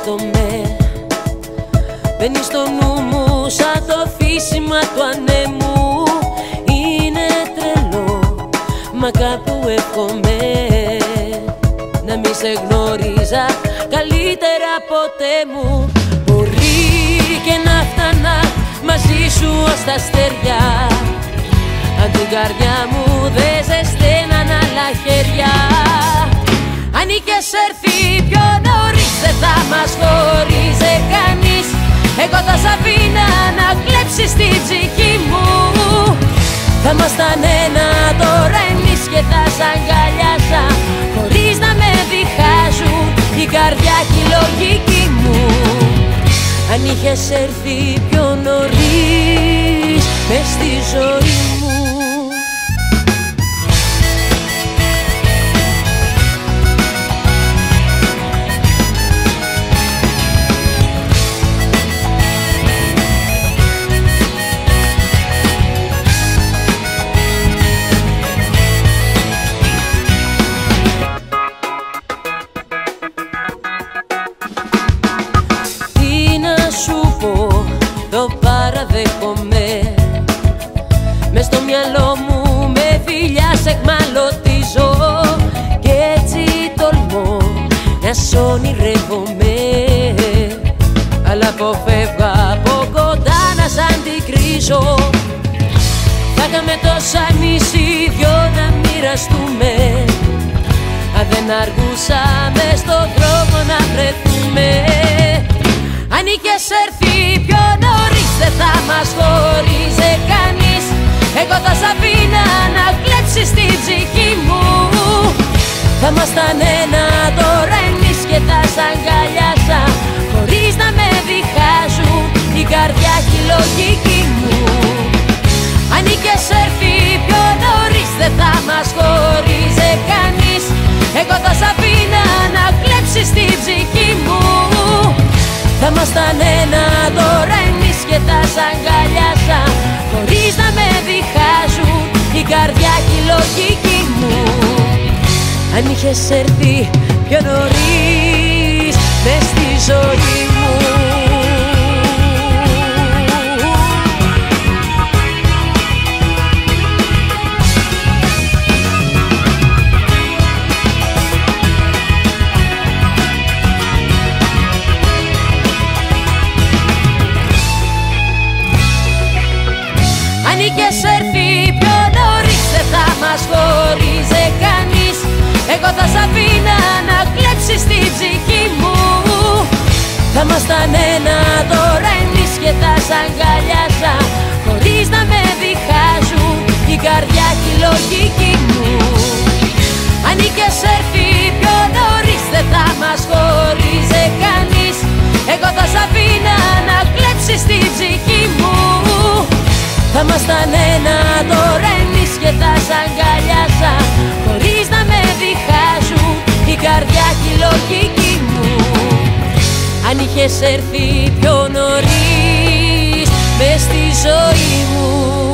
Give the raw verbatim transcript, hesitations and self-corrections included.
σκέφτομαι, μπαίνει στο νου μου σαν το φύσιμα του ανέμου. Είναι τρελό, μα κάπου εύχομαι να μη σε γνώριζα καλύτερα ποτέ μου. Μπορεί και να φτάνα μαζί σου ως τα αστέρια, αν την καρδιά μου δεν ζεσταίναν άλλα χέρια. Αν είχες έρθει πιο νωρίς δεν θα μας χωρίζε κανείς. Εγώ θα σ' αφήνα να κλέψεις την ψυχή μου. Θα ήμασταν ένα τώρα εμείς και θα σ' αγκαλιάζα χωρίς να με διχάζουν η καρδιά και η λογική μου. Αν είχες έρθει πιο νωρίς μες στη ζωή μου. Το παραδέχομαι, μες στο μυαλό μου με φιλιά σε εχμαλωτίζω και έτσι τολμώ να σ' ονειρεύομαι, αλλά αποφεύγω από κοντά να σ' αντικρίζω. Θα είχαμε τόσα εμείς οι δυο να μοιραστούμε, αν δεν αργούσαμε στον δρόμο να βρεθούμε. Αν είχες έρθει πιο νωρίς δεν θα μας χωρίζε κανείς. Εγώ θα σ' αφήνα να κλέψεις την ψυχή μου. Θα ήμασταν ένα τώρα εμείς και θα σ' αγκαλιάζα χωρίς να με διχάζουν η καρδιά και η λογική μου. Αν είχες έρθει πιο νωρίς δεν θα μας χωρίζε κανείς. Εγώ θα σ' αφήνα να κλέψεις την ψυχή μου. Θα ήμασταν ένα τώρα εμείς και θα σ' αγκαλιάζα χωρίς να με διχάζουν η καρδιά και η λογική μου. Αν είχες έρθει πιο νωρίς μες στη ζωή μου. Αν είχες έρθει πιο νωρίς δεν θα μας χωρίζε κανείς. Εγώ θα σ' αφήνα να κλέψεις την ψυχή μου. Θα ήμασταν ένα τώρα εμείς και θα σ' αγκαλιάζα χωρίς να με διχάζουν η καρδιά και η λογική μου. Αν είχες έρθει πιο νωρίς δεν θα μας χωρίζε κανείς. Εγώ θα σ' αφήνα να κλέψεις την ψυχή μου. Θα ήμασταν ένα τώρα εμείς και θα σ' αγκαλιάζα χωρίς να με διχάζουν η καρδιά και η λογική μου. Αν είχες έρθει πιο νωρίς μες στη ζωή μου.